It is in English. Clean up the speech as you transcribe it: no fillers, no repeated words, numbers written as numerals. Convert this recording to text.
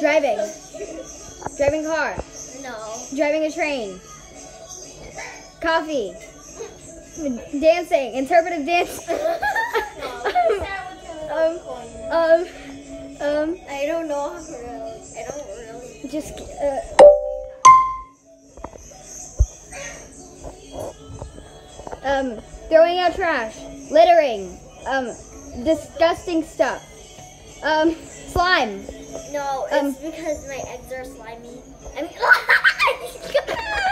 Driving. Driving car. No. Driving a train. Coffee. Dancing. Interpretive dance. I don't know how to really. I don't really. Just. Throwing out trash. Littering. Disgusting stuff. Slime. No, it's because my eggs are slimy. I mean.